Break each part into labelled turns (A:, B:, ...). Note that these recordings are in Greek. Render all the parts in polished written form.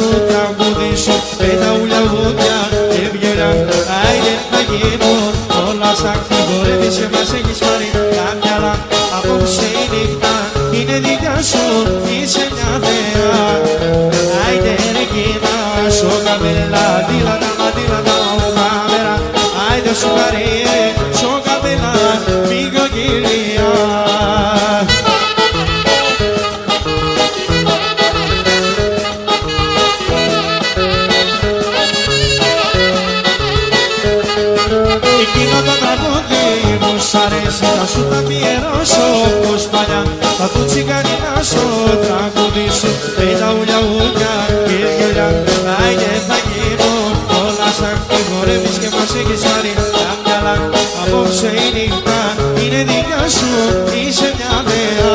A: τραγούδι σου με τα ουλιαγούδια και βγαίναν. Άιντε να γίνουν όλα σαν χτυπορεύεις και μας έχεις πάρει τα μυαλά. Απόψε η νύχτα είναι δικιά σου, είσαι μια θεά. Άιντε ρε κοίτα σου καπέλα, δίλα τα μαντήλα τα ουκάμερα. Άιντε σου καρύε, σου καπέλα, μικροκυλία. Εκείνο το τραγούδι μου σ' αρέσει, θα σου τα αφιερώσω όπως παλιά. Θα του τσιγανινά στο τραγούδι σου με τα ουλιαγούδια και γελιά. Άιντε θα γίνω όλα σαν χτυπορεύεις και μας έχεις πάρει τα μυαλά. Απόψε η νύχτα είναι δικιά σου, είσαι μια θεά.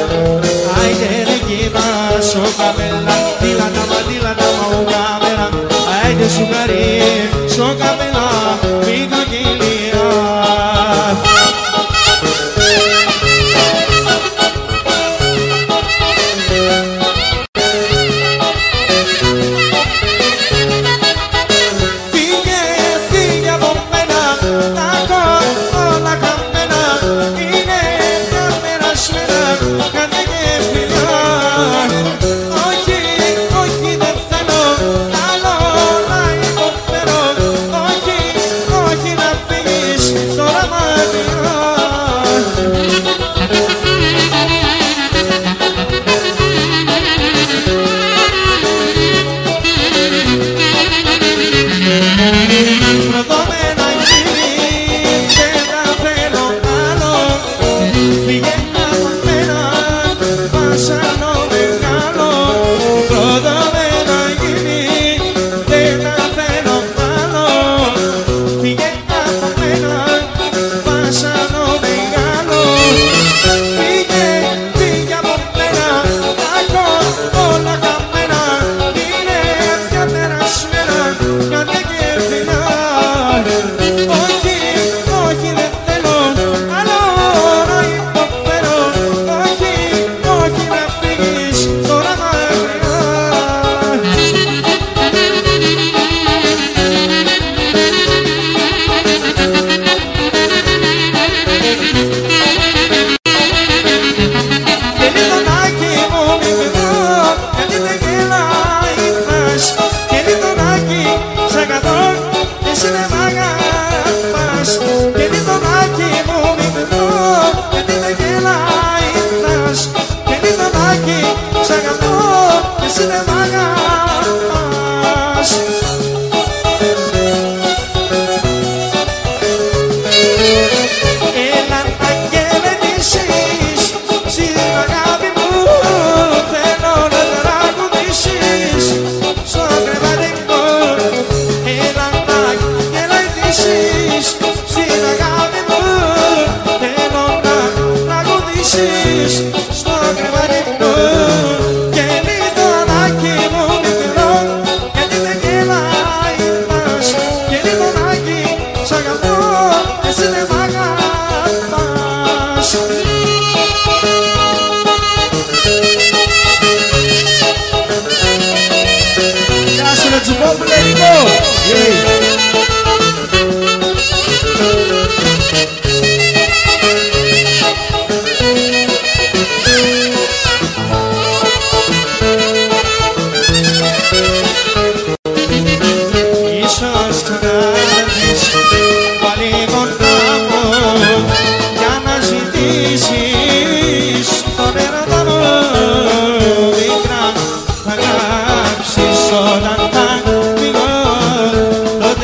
A: Άιντε ρε κοίτα σου καπέλα, δίλα τα μαντήλα τα ουκάμερα. Άιντε σου καρύε, σου καπέλα, μικροκυλία. Όταν θα φύγω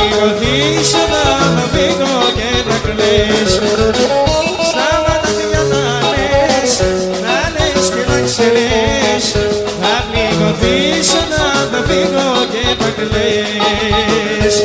A: πληγωθείς όταν θα φύγω και θα κλαις. Σταματά πια να λες και να ξέρεις, θα πληγωθείς όταν θα φύγω και θα κλαις.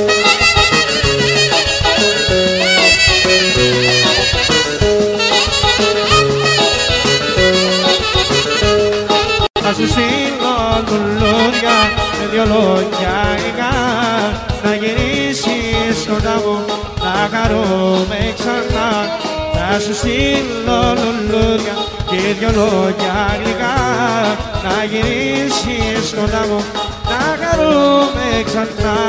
A: Θα σου στείλω λουλούδια με δυο λόγια γλυκά, να γυρίσεις κοντά μου, να χαρούμε ξανά. Θα σου στείλω λουλούδια και δυο λόγια γλυκά, να γυρίσεις κοντά μου, να χαρούμε ξανά.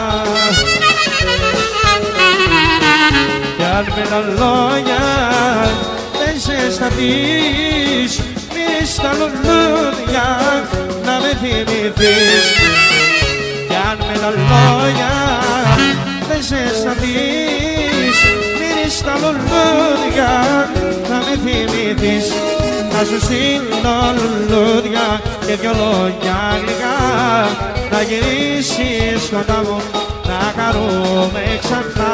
A: Κι αν με τα λόγια δεν σε σταθείς, στα λουλούδια να με θυμηθείς. Κι αν με τα λόγια δεν σε σταθείς, μείνεις στα λουλούδια να με θυμηθείς. Θα σου στείλω λουλούδια και δυο λόγια γλυκά, να γυρίσεις κοντά μου, να χαρούμε ξανά.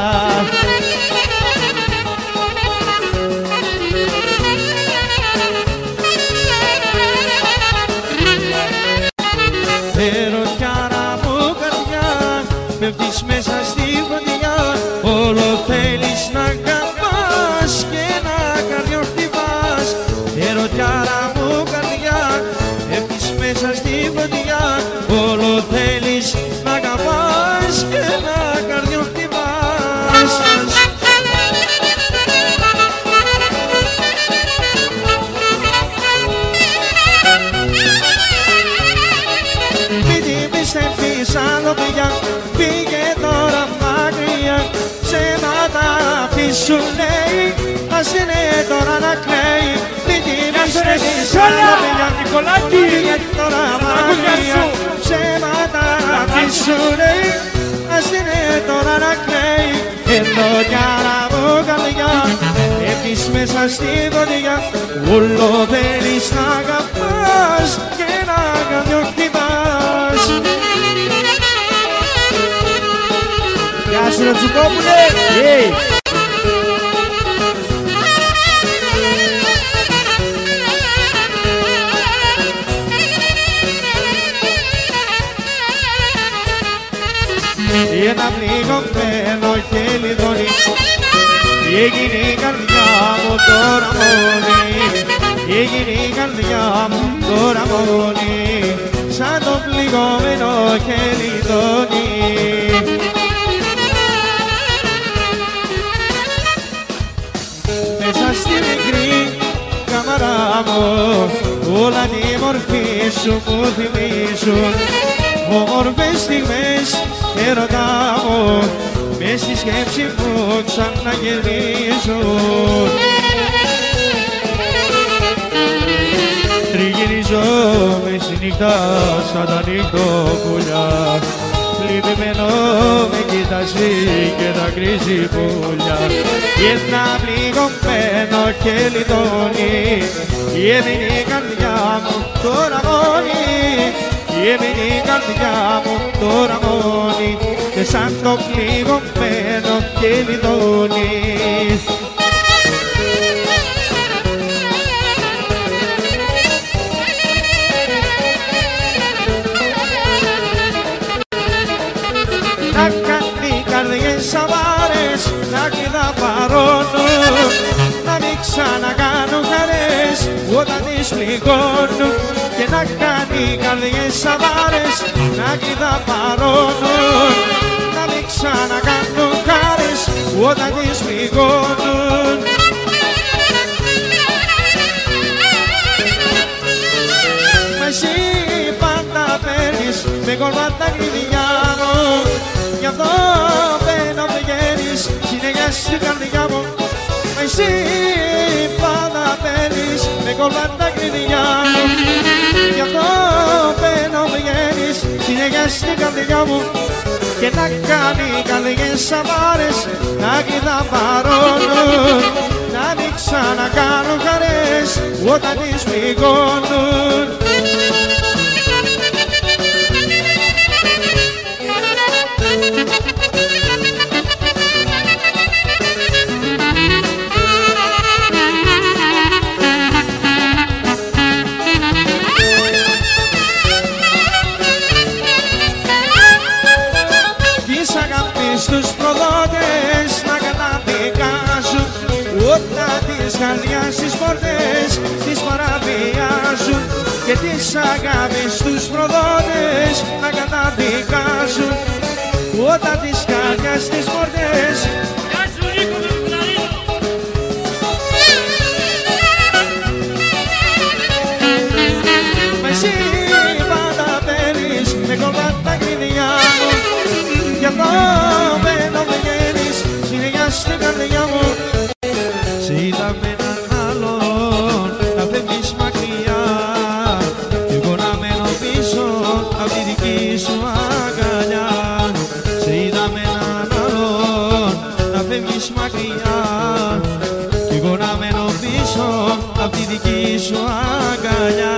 A: Ερωτιάρα μου καρδιά, πέφτεις μέσα στη φωτιά, όλο θέλεις να αγαπάς και να καρδιοχτυπάς. Ερωτιάρα μου καρδιά, πέφτεις μέσα στη φωτιά, όλο θέλεις να αγαπάς και να καρδιοχτυπάς. Πιστεύεις άλλο πια, πήγε τώρα μακριά, ψέματα αφήσου λέει, ας είναι τώρα να κλαίει. Μην την πιστεύεις άλλο πια, πήγε τώρα μακριά, ψέματα αφήσου λέει, ας είναι τώρα να κλαίει. Ενώ κι άρα μου καρδιά, έπεις μέσα στη φωτιά, όλο θέλεις να αγαπάς και να καρδιοχτυπάς. Γεια σου ρε Τσουκόπουλε! Ένα πληγωμένο χελιδόνι, έγινε η καρδιά μου τώρα μόνη, έγινε η καρδιά μου τώρα μόνη, σαν το πληγωμένο χελιδόνι. Μέσα στη μικρή καμαρά μου, όλα τη μορφή σου μου θυμίζουν, όμορφες στιγμές έρωτά μου, μες στη σκέψη μου ξαναγυρίζουν. Τριγυρίζω μες στη νύχτα σαν τα νύχτοπουλιά, λυπημένο με κοιτάζει και τα γκρίζει πουλιά. Ένα πληγωμένο χελιδόνι, έμεινε η καρδιά μου τώρα μόνη, έμεινε η καρδιά μου τώρα μόνη, και σαν το πληγωμένο χελιδόνι. Να κάνει καρδιές σαβάρες, να κλειδά παρώνουν, να μην ξανακάνουν χαρές όταν τις πληγώνουν. Και να κάνει καρδιές σαβάρες, να κλειδά παρώνουν, να μην ξανακάνουν χαρές όταν τις πληγώνουν. Μα εσύ πάντα παίρνεις με κόλπα τα κλειδιά μου, γι' αυτό μπαίνω πηγαίνεις συνέχεια στην καρδιά μου. Μα εσύ πάντα παίρνεις με κόλπα τα κλειδιά μου, γι' αυτό μπαίνω πηγαίνεις συνέχεια στην καρδιά μου. Και να κάνει καρδιές σαβάρες, να κλειδά παρώνουν, να μην ξανακάνουν χαρές όταν τις πληγώνουν. καρδιάς τις πόρτες τις παραβιάζουν και τις αγάπης τους προδότες να καταδικάζουν. Όταν τις καρδιάς τις πόρτες με εσύ πάντα παίρνεις με κολλά τα κλειδιά μου, γι' αυτό μπαίνω βγαίνεις συνεχιά στην καρδιά μου. Σε είδα με έναν άλλον να φεύγεις μακριά κι εγώ να μένω πίσω απ' τη δική σου αγκαλιά. Σε είδα με έναν άλλον να φεύγεις μακριά κι εγώ να μένω πίσω απ' τη δική σου αγκαλιά.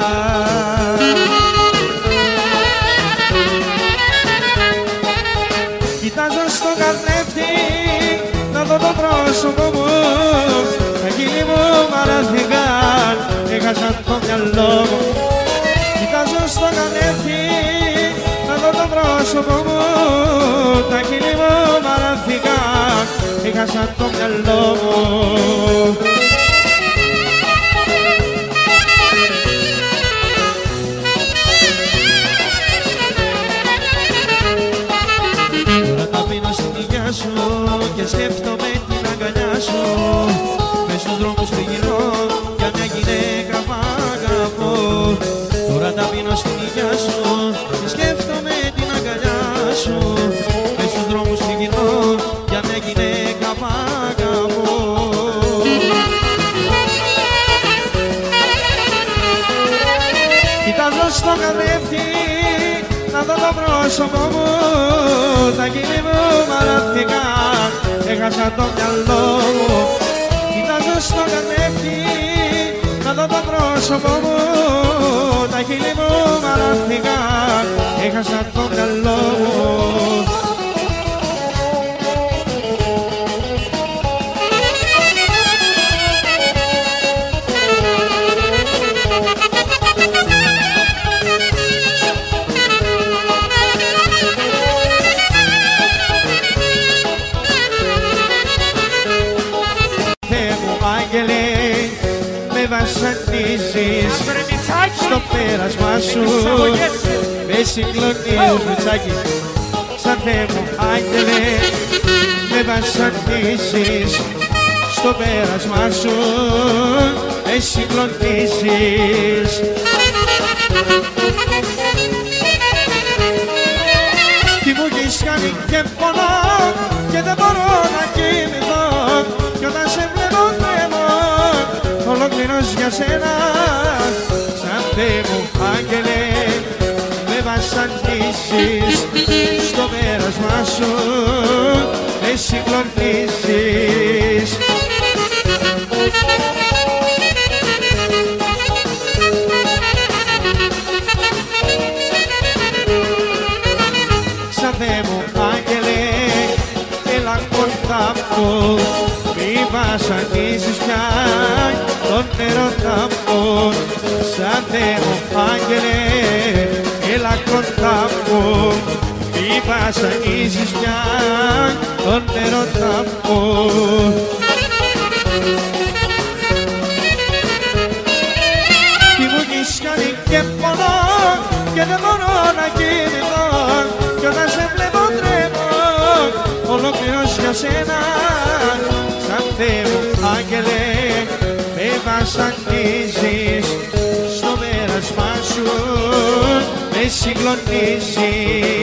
A: Κοιτάζω στο καθρέφτη να δω το πρόσωπο μου, τα χείλη μου μαραθήκαν, έχασα το μυαλό μου. Κοιτάζω στο καθρέφτη να δω το πρόσωπο μου, τα χείλη μου μαραθήκαν, έχασα το μυαλό μου. Και σκέφτομαι την αγκαλιά σου μες στους δρόμους τριγυρώ για μια γυναίκα που αγαπώ. Τώρα ταπεινώ στην υγειά σου και σκέφτομαι την αγκαλιά σου μες στους δρόμους τριγυρώ για μια γυναίκα που αγαπώ. Κοιτάζω στο καθρέφτη να δω το πρόσωπο μου, τα χείλη μου μαραθήκαν, έχασα το μυαλό μου. Κοιτάζω στο καθρέφτη να δω το πρόσωπο μου, τα χείλη μου μαραθήκαν, έχασα το μυαλό μου. Βασανίζεις στο πέρασμα σου, με συγκλονίζεις Μητσάκη. Σαν Θεέ μου άγγελε, με βασανίζεις στο πέρασμα σου, με συγκλονίζεις. Τι μου έχεις κάνει και πονώ και δεν μπορώ να κοιμηθώ κι όταν σε βλέπω τρέμω ολόκληρος για σένα. Σαν Θεέ μου άγγελε, με βασανίζεις στο πέρασμα σου, με συγκλονίζεις. Σαν Θεέ μου άγγελε, έλα κοντά μου, μη βασανίζεις πια τον έρωτα μου. Σαν Θεέ μου άγγελε, έλα κοντά μου, μη βασανίζεις πια τον έρωτα μου. Τι μου έχεις κάνει και πονώ και δεν μπορώ να κοιμηθώ κι όταν σε βλέπω τρέμω ολόκληρος για σένα. Σαν Θεέ μου άγγελε, με βασανίζεις στο πέρασμα σου, με συγκλονίζεις.